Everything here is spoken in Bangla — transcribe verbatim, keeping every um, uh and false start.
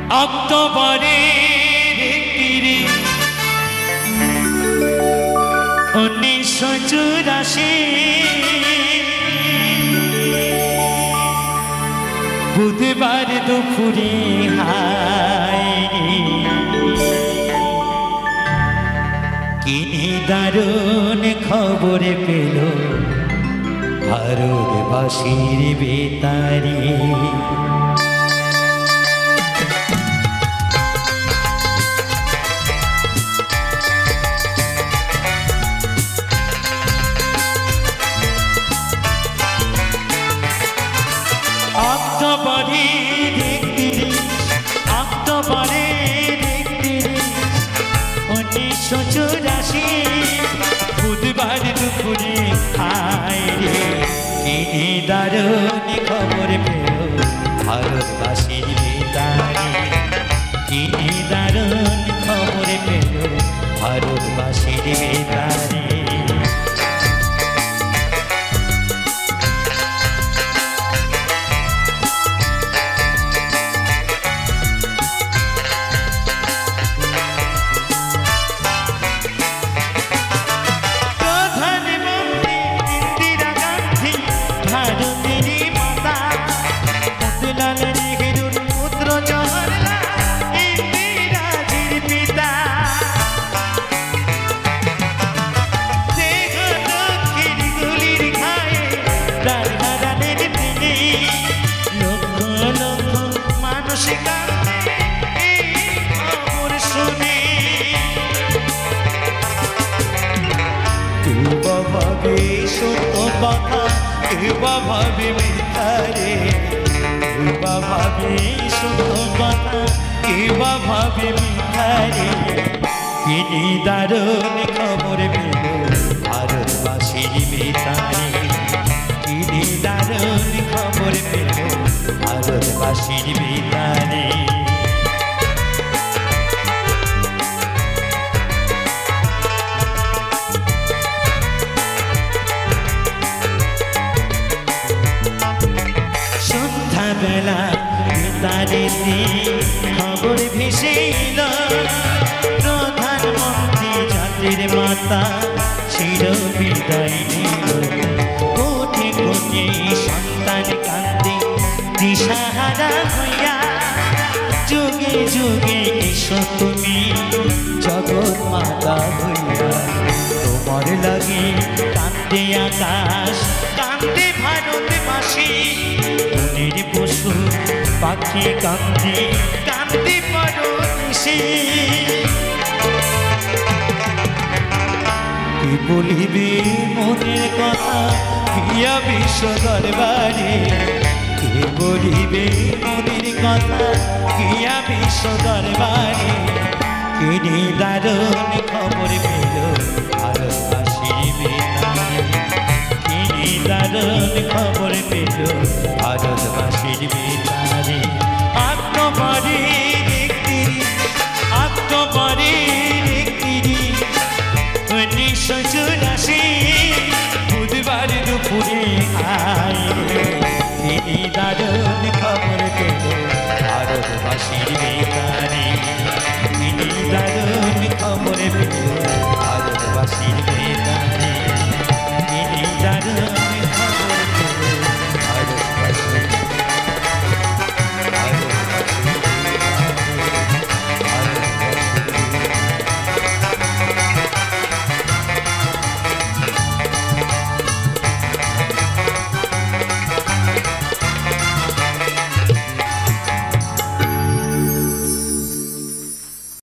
অক্টোবরের তিরিশ উনিশশো চুরাশি বুধবার দুপুরে হায় কিনে দারুণ খবর পেল ভারতবাসীর বেতারে। অক্টোবরের একত্রিশ অক্টোবরের একত্রিশ উনিশশো চুরাশি বুধবার দুপুরে হায় রে কিনে দারুণ খবর পেল ভারতবাসীর বেতারে। কিনে দারুণ খবর পেল ভারতবাসীর বেতারে। ভাবে মিথারে কেবা ভাবে সত্য কথা কেবা ভাবে মিথারে কিনে দারুণ খবর পেল ভারতবাসীর বেতারে। কিনে দারুণ খবর পেল ভারতবাসীর বেতারে। বেলা বেতারেতে খবর ভেসে এলো প্রধানমন্ত্রী জাতির মাতা চির বিদায় নিল। কোটি কোটি সন্তান কান্দে দিশাহারা হইয়া যুগে যুগে এসো তুমি জগৎ মাতা হইয়া। তোমার লাগে কান্দে আকাশ কান্দে ভারতবাসী মনের পশু পাখি কান্দে কান্দে পরদেশে। কি বলিবে মনের কথা প্রিয়া বিশ্ব দরবারে। কি বলিবে মনের কথা প্রিয়া বিশ্ব দরবারে। কিনে দারুণ খবর পেল ভারতবাসীর বেতারে। কিনে দারুণ খবর পেল ভারতবাসীর বেতারে। অক্টোবরের একত্রিশ অক্টোবরের একত্রিশ উনিশশো চুরাশি বুধবার দুপুরে আয় কিনে দারুণ খবর পেল ভারতবাসীর বেতারে। কিনে দারুণ খবর পেল